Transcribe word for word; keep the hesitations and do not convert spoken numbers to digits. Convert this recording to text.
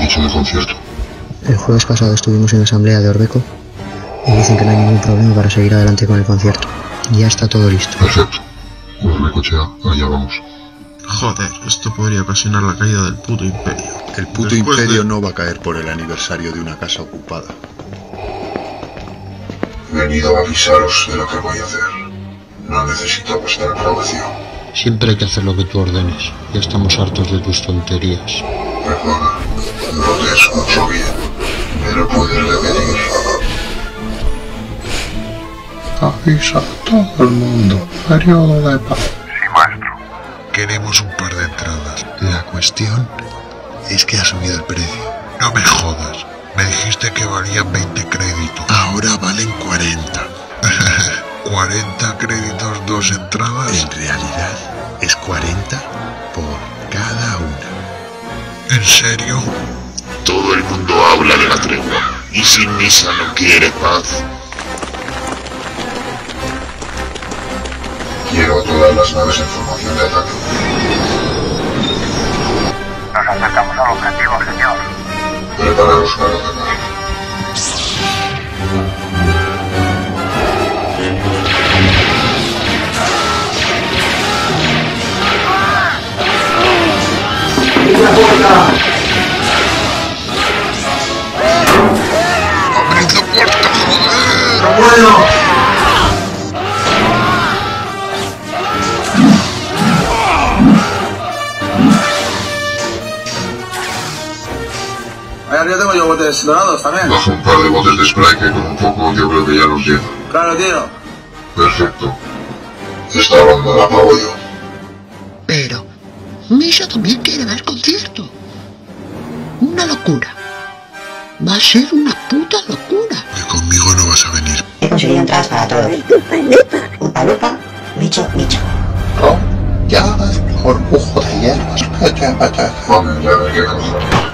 dicho del concierto? El jueves pasado estuvimos en la asamblea de Orbeco y dicen que no hay ningún problema para seguir adelante con el concierto. Ya está todo listo. Perfecto. Orbecochea, allá vamos. Joder, esto podría ocasionar la caída del puto imperio. El puto Después imperio de... no va a caer por el aniversario de una casa ocupada. He venido a avisaros de lo que voy a hacer. No necesito vuestra aprobación. Siempre hay que hacer lo que tú ordenes. Ya estamos hartos de tus tonterías. Perdona, no te escucho bien. ¿Me lo puedes repetir? Avisa a todo el mundo. Periodo de paz. Sí, maestro. Queremos un par de entradas. La cuestión es que ha subido el precio. No me jodas. Me dijiste que valían veinte créditos. Ahora valen cuarenta. ¿cuarenta créditos, dos entradas? En realidad es cuarenta por cada una. ¿En serio? Todo el mundo habla de la tregua. Y si Misa no quiere paz. Quiero a todas las naves en formación de ataque. Nos acercamos al objetivo, señor. Preparaos para atacar. ¡Abrid la puerta, joder! ¡Bueno! Arriba tengo yo botes dorados también. Bajo un par de botes de spray que con un poco yo creo que ya los llevo. Claro, tío. Perfecto. Esta ronda la pago yo. Pero Misa también quiere ver concierto. Una locura. Va a ser una puta locura. Que conmigo no vas a venir. He conseguido entradas para todos. Upa lupa, micho, micho. Ya, orgullo de hierbas. Vamos, ya no hay que causar.